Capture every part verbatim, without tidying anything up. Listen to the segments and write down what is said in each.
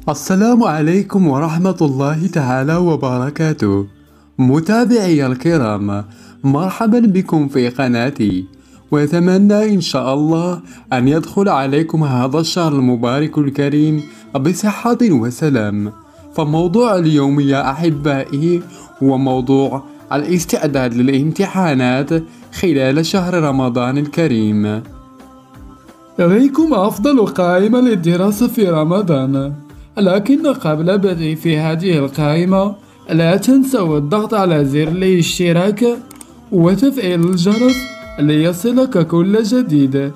السلام عليكم ورحمة الله تعالى وبركاته. متابعي الكرام، مرحبا بكم في قناتي، وأتمنى إن شاء الله أن يدخل عليكم هذا الشهر المبارك الكريم بصحة وسلام. فموضوع اليوم يا أحبائي هو موضوع الاستعداد للامتحانات خلال شهر رمضان الكريم. لديكم أفضل قائمة للدراسة في رمضان، لكن قبل بدء في هذه القائمة لا تنسوا الضغط على زر الاشتراك وتفعيل الجرس ليصلك كل جديد.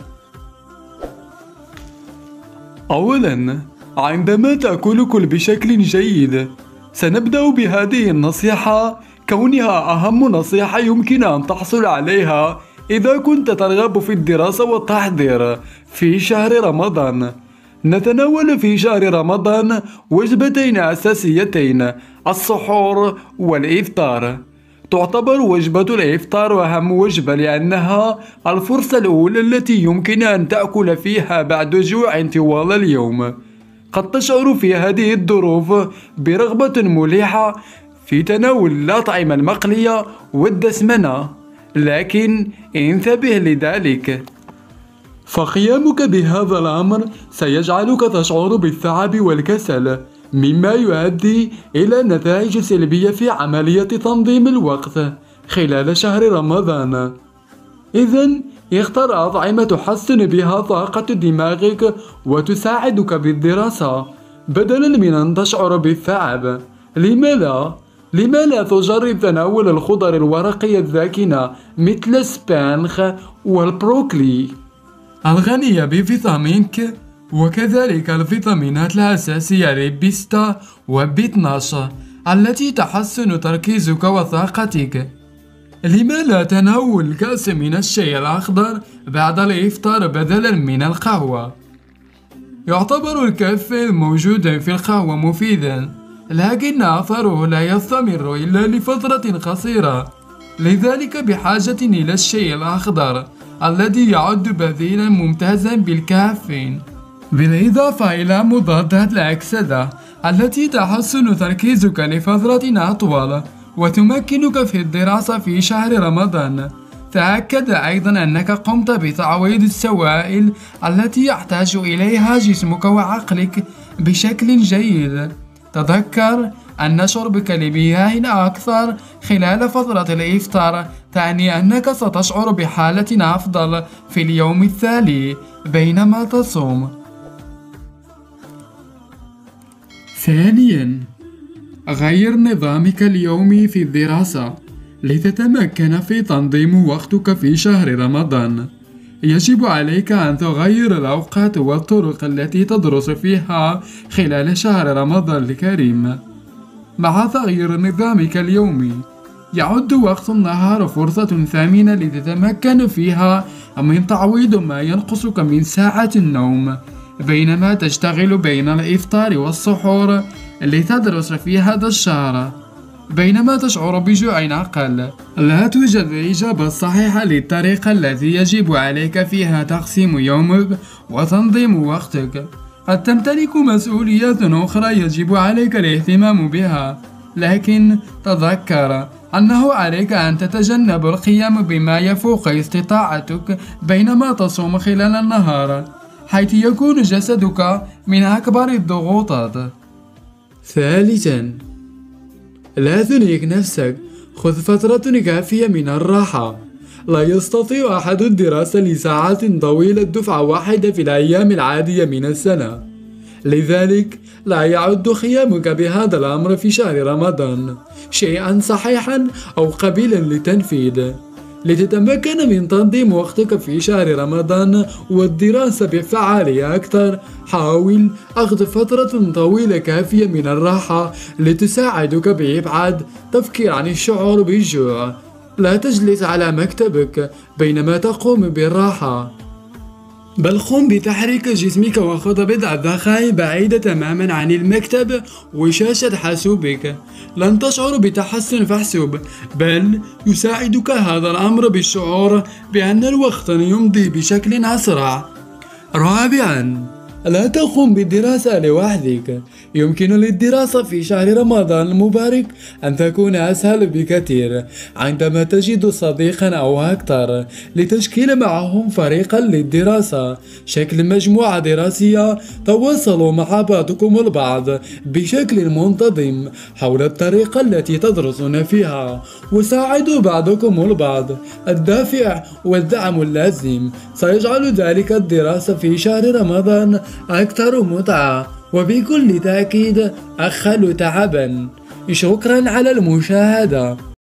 أولا، عندما تأكل كل بشكل جيد. سنبدأ بهذه النصيحة كونها أهم نصيحة يمكن أن تحصل عليها إذا كنت ترغب في الدراسة والتحضير في شهر رمضان. نتناول في شهر رمضان وجبتين أساسيتين، السحور والإفطار. تعتبر وجبة الإفطار أهم وجبة لأنها الفرصة الأولى التي يمكن أن تأكل فيها بعد جوع طوال اليوم. قد تشعر في هذه الظروف برغبة ملحة في تناول الأطعمة المقلية والدسمنة، لكن انتبه لذلك، فقيامك بهذا الأمر سيجعلك تشعر بالتعب والكسل، مما يؤدي إلى نتائج سلبية في عملية تنظيم الوقت خلال شهر رمضان. إذن اختر أطعمة تحسن بها طاقة دماغك وتساعدك بالدراسة بدلا من أن تشعر بالتعب. لما لا؟ لما لا تجرب تناول الخضر الورقية الذاكنة مثل السبانخ والبروكلي الغنية بفيتامين ك، وكذلك الفيتامينات الأساسية لبيستا وبي اثني عشر التي تحسن تركيزك وطاقتك. لما لا تناول كأس من الشاي الأخضر بعد الإفطار بدلا من القهوة؟ يعتبر الكافيين موجودا في القهوة مفيدا، لكن أثره لا يستمر إلا لفترة قصيرة، لذلك بحاجة إلى الشاي الأخضر الذي يعد بديلا ممتازا بالكافيين، بالإضافة إلى مضادات الأكسدة التي تحسن تركيزك لفترة أطول وتمكنك في الدراسة في شهر رمضان. تأكد أيضا أنك قمت بتعويض السوائل التي يحتاج إليها جسمك وعقلك بشكل جيد. تذكر أن شربك لمياه أكثر خلال فترة الإفطار تعني أنك ستشعر بحالة أفضل في اليوم التالي بينما تصوم. ثانيا، غير نظامك اليومي في الدراسة لتتمكن في تنظيم وقتك في شهر رمضان. يجب عليك أن تغير الأوقات والطرق التي تدرس فيها خلال شهر رمضان الكريم. مع تغيير نظامك اليومي يعد وقت النهار فرصة ثمينة لتتمكن فيها من تعويض ما ينقصك من ساعة النوم بينما تشتغل بين الإفطار والسحور لتدرس في هذا الشهر. بينما تشعر بجوع أقل، لا توجد الإجابة الصحيحة للطريقة التي يجب عليك فيها تقسيم يومك وتنظيم وقتك. قد تمتلك مسؤوليات أخرى يجب عليك الاهتمام بها، لكن تذكر أنه عليك أن تتجنب القيام بما يفوق استطاعتك بينما تصوم خلال النهار، حيث يكون جسدك من أكبر الضغوطات. ثالثا، لا تنهك نفسك، خذ فترة كافية من الراحة. لا يستطيع أحد الدراسة لساعات طويلة دفعة واحدة في الأيام العادية من السنة، لذلك لا يعد قيامك بهذا الأمر في شهر رمضان شيئا صحيحا أو قابلا للتنفيذ. لتتمكن من تنظيم وقتك في شهر رمضان والدراسة بفعالية أكثر، حاول أخذ فترة طويلة كافية من الراحة لتساعدك بإبعاد تفكير عن الشعور بالجوع. لا تجلس على مكتبك بينما تقوم بالراحة، بل قم بتحريك جسمك وخذ بضع دقائق بعيدة تماما عن المكتب وشاشة حاسوبك. لن تشعر بتحسن فحسب، بل يساعدك هذا الأمر بالشعور بأن الوقت يمضي بشكل أسرع. رابعا، لا تقم بالدراسة لوحدك. يمكن للدراسة في شهر رمضان المبارك أن تكون أسهل بكثير عندما تجد صديقا أو أكثر لتشكيل معهم فريقا للدراسة. شكل مجموعة دراسية، تواصلوا مع بعضكم البعض بشكل منتظم حول الطريقة التي تدرسون فيها، وساعدوا بعضكم البعض. الدافع والدعم اللازم سيجعل ذلك الدراسة في شهر رمضان أكثر متعة وبكل تأكيد أقل تعبا. شكرا على المشاهدة.